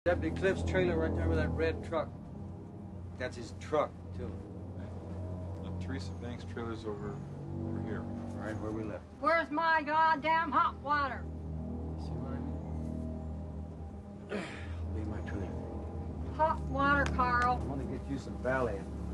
Deputy Cliff's trailer right there with that red truck. That's his truck, too. Teresa Banks' trailer's over here. Right where we left. Where's my goddamn hot water? See what I mean? Leave my trailer. Hot water, Carl. I want to get you some Valiant.